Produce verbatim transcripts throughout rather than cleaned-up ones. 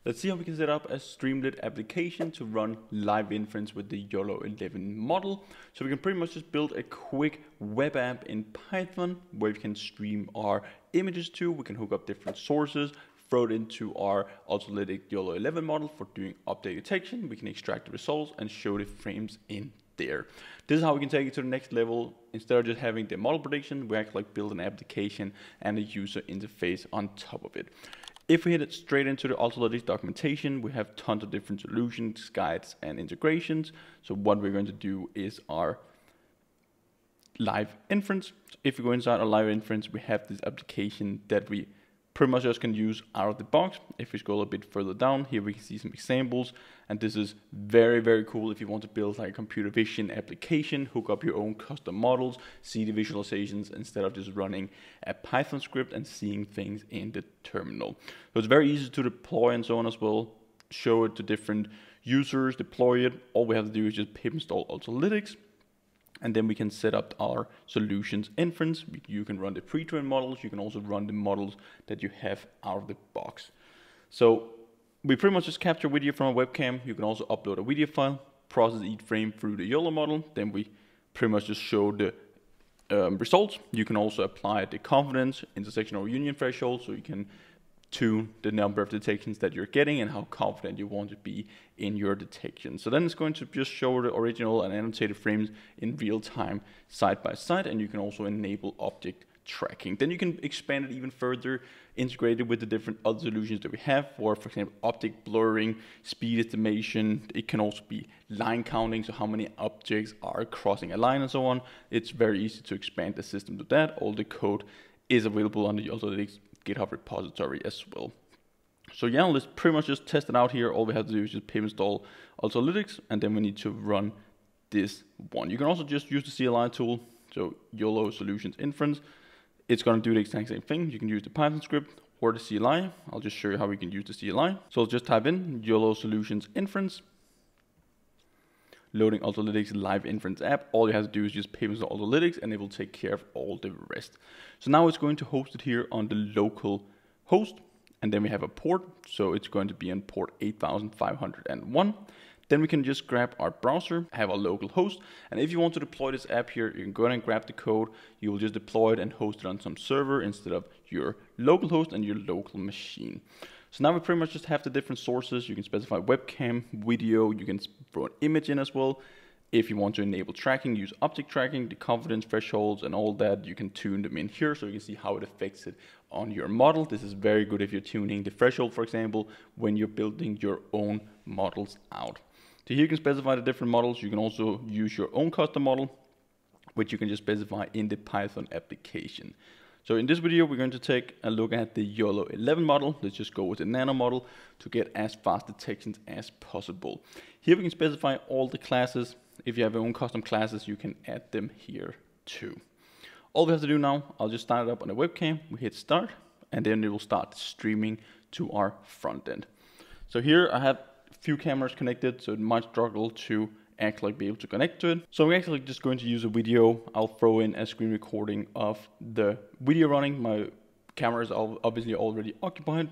Let's see how we can set up a Streamlit application to run live inference with the YOLO eleven model. So we can pretty much just build a quick web app in Python where we can stream our images to. We can hook up different sources, throw it into our Ultralytics YOLO eleven model for doing update detection. We can extract the results and show the frames in there. This is how we can take it to the next level. Instead of just having the model prediction, we actually like build an application and a user interface on top of it. If we hit it straight into the Ultralytics documentation, we have tons of different solutions, guides, and integrations. So what we're going to do is our live inference. So if we go inside our live inference, we have this application that we pretty much just can use out of the box. If we scroll a bit further down, here we can see some examples, and this is very, very cool if you want to build like a computer vision application, hook up your own custom models, see the visualizations instead of just running a Python script and seeing things in the terminal. So it's very easy to deploy and so on as well, show it to different users, deploy it. All we have to do is just pip install Ultralytics, and then we can set up our solutions inference. You can run the pre-trained models. You can also run the models that you have out of the box. So we pretty much just capture video from a webcam. You can also upload a video file, process each frame through the YOLO model. Then we pretty much just show the um, results. You can also apply the confidence, intersection or union threshold, so you can tune the number of detections that you're getting and how confident you want to be in your detection. So then it's going to just show the original and annotated frames in real time side by side, and you can also enable object tracking. Then you can expand it even further, integrate it with the different other solutions that we have for, for example, object blurring, speed estimation. It can also be line counting, so how many objects are crossing a line and so on. It's very easy to expand the system to that. All the code is available on the Ultralytics GitHub repository as well. So yeah, let's pretty much just test it out here. All we have to do is just pip install Ultralytics, and then we need to run this one. You can also just use the C L I tool, so YOLO Solutions Inference. It's going to do the exact same thing. You can use the Python script or the C L I. I'll just show you how we can use the C L I. So I'll just type in YOLO Solutions Inference, loading Ultralytics live inference app. All you have to do is just pip install Ultralytics, and it will take care of all the rest. So now it's going to host it here on the local host, and then we have a port, so it's going to be on port eight thousand five hundred one. Then we can just grab our browser, have our local host, and if you want to deploy this app here, you can go ahead and grab the code. You will just deploy it and host it on some server instead of your local host and your local machine. So now we pretty much just have the different sources. You can specify webcam, video, you can throw an image in as well. If you want to enable tracking, use object tracking, the confidence thresholds and all that, you can tune them in here so you can see how it affects it on your model. This is very good if you're tuning the threshold, for example, when you're building your own models out. So here you can specify the different models. You can also use your own custom model, which you can just specify in the Python application. So in this video, we're going to take a look at the YOLO eleven model. Let's just go with the nano model to get as fast detections as possible. Here we can specify all the classes. If you have your own custom classes, you can add them here too. All we have to do now, I'll just start it up on the webcam. We hit start, and then it will start streaming to our front end. So here I have a few cameras connected, so it might struggle to actually be able to connect to it. So we're actually just going to use a video. I'll throw in a screen recording of the video running. My camera is obviously already occupied.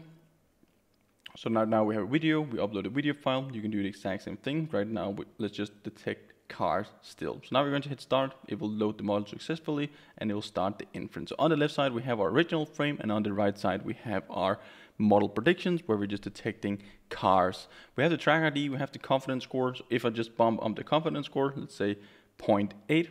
So now, now we have a video, we upload a video file. You can do the exact same thing. Right now, we, let's just detect cars still. So now we're going to hit start. It will load the model successfully, and it will start the inference. So on the left side, we have our original frame, and on the right side, we have our model predictions where we're just detecting cars. We have the track I D, we have the confidence score. So if I just bump up the confidence score, let's say zero point eight,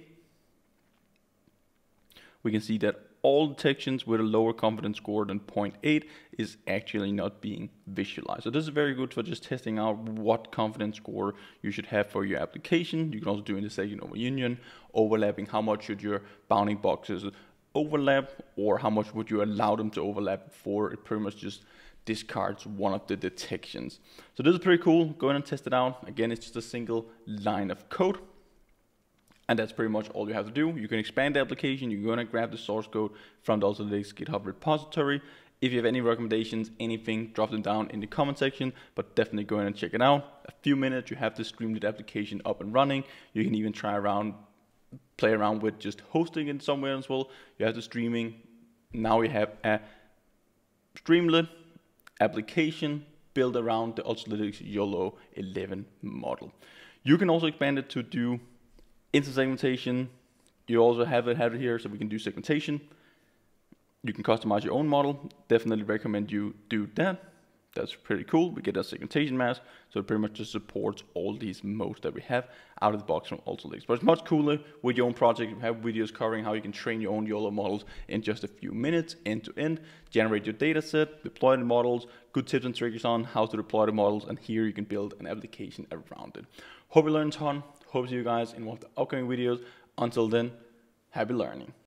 we can see that all detections with a lower confidence score than zero point eight is actually not being visualized. So this is very good for just testing out what confidence score you should have for your application. You can also do intersection over union, overlapping, how much should your bounding boxes overlap, or how much would you allow them to overlap before it pretty much just discards one of the detections. So this is pretty cool. Go ahead and test it out. Again, it's just a single line of code, and that's pretty much all you have to do. You can expand the application. You can go ahead and grab the source code from the Ultralytics GitHub repository. If you have any recommendations, anything, drop them down in the comment section, but definitely go ahead and check it out. A few minutes, you have the Streamlit application up and running. You can even try around play around with just hosting it somewhere as well. You have the streaming. Now we have a Streamlit application built around the Ultralytics YOLO eleven model. You can also expand it to do instant segmentation. You also have it, have it here, so we can do segmentation. You can customize your own model. Definitely recommend you do that. That's pretty cool. We get a segmentation mask, so it pretty much just supports all these modes that we have out of the box from Ultralytics. But it's much cooler with your own project. You have videos covering how you can train your own YOLO models in just a few minutes, end to end, generate your data set, deploy the models, good tips and tricks on how to deploy the models, and here you can build an application around it. Hope you learned a ton. Hope to see you guys in one of the upcoming videos. Until then, happy learning.